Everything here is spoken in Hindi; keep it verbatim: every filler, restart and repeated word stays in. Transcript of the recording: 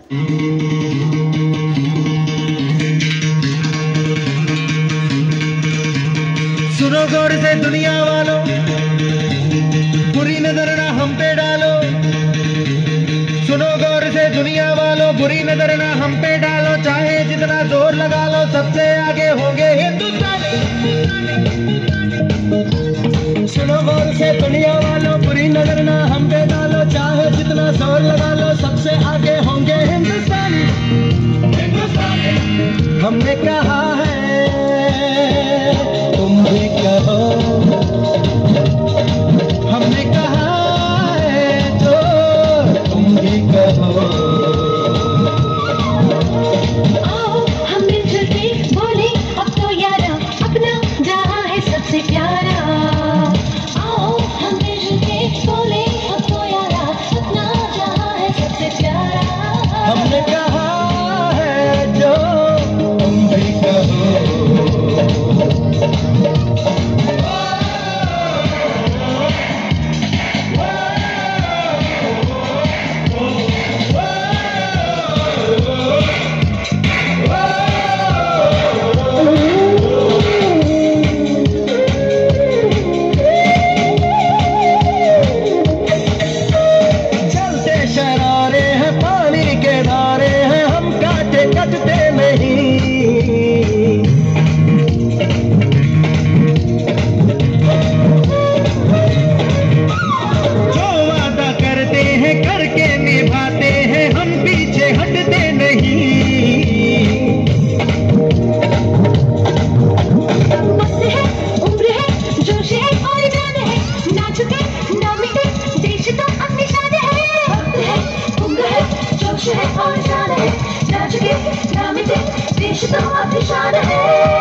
सुनो गौर से दुनिया वालों, बुरी नजर ना हम पे डालो। सुनो गौर से दुनिया वालों, बुरी नजर ना हम पे डालो। चाहे जितना जोर लगा लो, सबसे आगे होंगे हिंदुस्तानी। सुनो गौर से दुनिया वालों, बुरी नजर ना हम पे डालो। चाहे जितना जोर लगा लो, सबसे आगे होंगे हिंदुस्तानी। हमने कहा है, तुम भी कहो। हमने कहा है तो तुम भी कहो। आओ हम मिलजुल के बोले अब तो यारा, अपना जहां है सबसे प्यारा। आओ हम मिलजुल के बोले अब तो यारा, अपना जहां है सबसे प्यारा। हमने कहा है जो तुम भी कहो। देश तो अपनी शान है।